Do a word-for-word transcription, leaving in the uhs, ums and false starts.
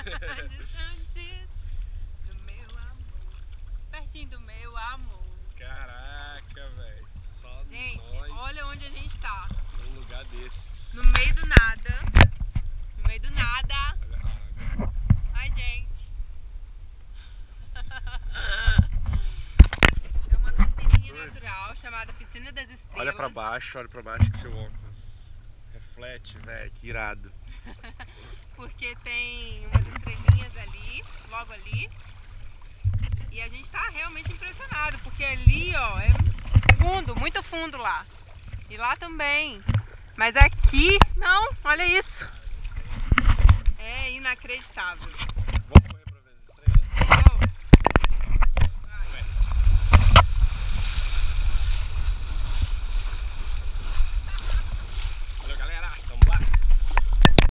Distantes do meu amor, pertinho do meu amor. Caraca, velho. Só gente, nós olha onde a gente tá. num lugar desses. No meio do nada. No meio do nada. Olha a água. Ai, gente. É uma piscininha natural chamada Piscina das Estrelas. Olha pra baixo, olha pra baixo que seu óculos reflete, velho. Que irado. Porque tem umas estrelinhas ali, logo ali. E a gente tá realmente impressionado, porque ali, ó, é fundo, muito fundo lá. E lá também. Mas aqui, não, olha isso. É inacreditável.